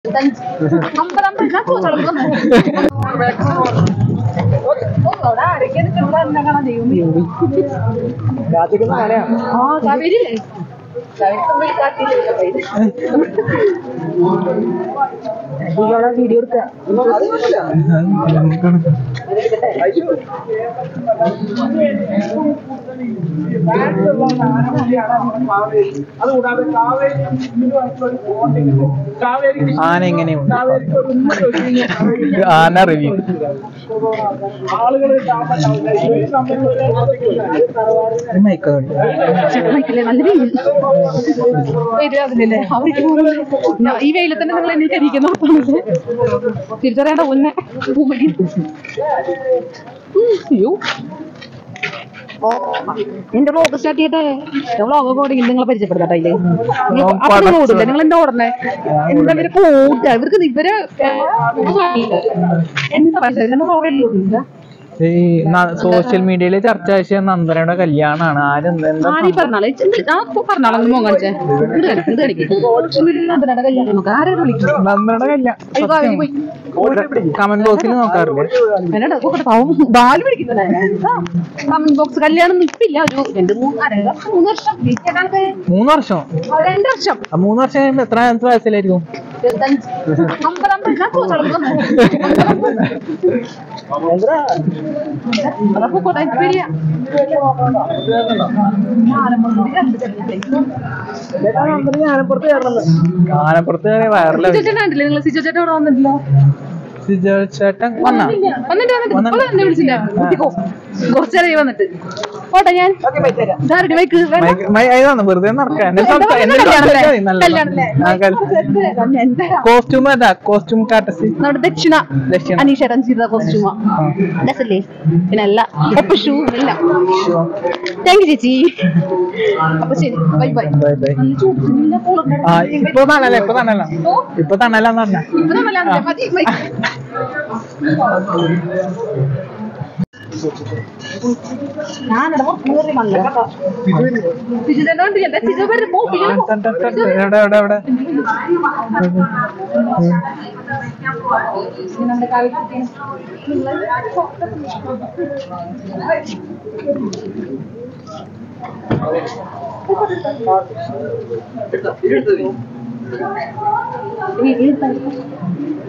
Video എടുക്കുക ആന എങ്ങനെയുണ്ട് ആന റിവ്യൂ ഈ വെയിലെ തന്നെ നിങ്ങൾ എന്നെ കരിക്കുന്നു തിരിച്ചറിയേണ്ട ഒന്നെ എന്റെ വ്ലോഗ് സ്റ്റാർട്ട് ചെയ്യട്ടെ വ്ലോഗ് ഓടിക്കും നിങ്ങളെ പരിചയപ്പെടുത്തട്ടെ ഓടില്ല നിങ്ങൾ എന്താ ഓടണേ എന്താ ഇവര് കൂട്ട ഇവർക്ക് ഇവര് എന്താ സോഷ്യൽ മീഡിയയില് ചർച്ച ആവശ്യ നന്ദനയുടെ കല്യാണാണ്. ആരും പറഞ്ഞാളൊന്ന് മോങ്ങാണിച്ചേ നന്ദനയുടെ കല്യാണം നോക്കാം. ആരും വിളിക്കും നന്ദനയുടെ കല്യാണം കമന്റ് ബോക്സിൽ നോക്കാറില്ല. ബാല് പിടിക്കുന്നുണ്ട് കമന്റ് ബോക്സ്. കല്യാണം നിൽപ്പില്ല ഒരു 3 വർഷം 3 വർഷം 2 വർഷം 3 വർഷം കഴിയുമ്പോ എത്ര വയസ്സിലായിരിക്കും? 55 ആനപ്പുറത്ത് വയറില്ല. നിങ്ങൾ സിജോ ചേട്ടൻ ഇവിടെ വന്നിട്ടില്ല? സിജോ ചേട്ടൻ കുറച്ചേരായി വന്നിട്ട് ഓട്ടെ ഞാൻ വെറുതെ നടക്കാൻ. കോസ്റ്റ്യൂം ഏതാ? കോസ്റ്റ്യൂം കാട്ടസി നമ്മുടെ ദക്ഷിണ അനീഷേട്ടൻ ചെയ്ത കോസ്റ്റ്യൂമാ രസല്ലേ? പിന്നെ അല്ല ഒപ്പം ഷൂ എല്ലാം. താങ്ക് യു ചേച്ചി. അപ്പൊ ശരി ബൈ ബൈ. ഇപ്പൊ തണലെന്ന് പറഞ്ഞ എവിടെ